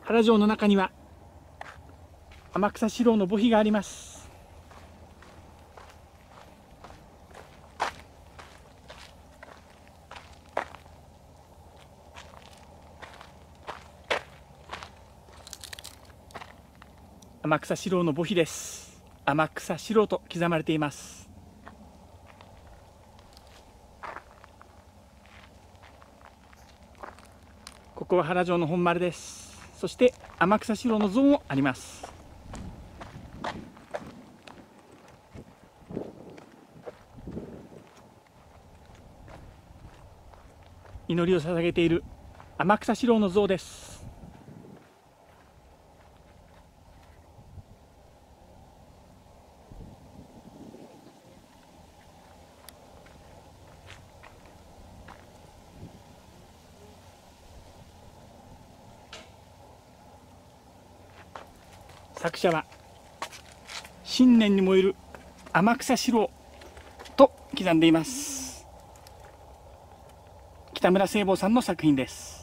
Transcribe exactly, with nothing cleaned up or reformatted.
原城の中には天草四郎の墓碑があります。天草四郎の墓碑です。天草四郎と刻まれています。ここは原城の本丸です。そして天草四郎の像もあります。祈りを捧げている天草四郎の像です。作者は信念に燃える天草四郎と刻んでいます。北村聖望さんの作品です。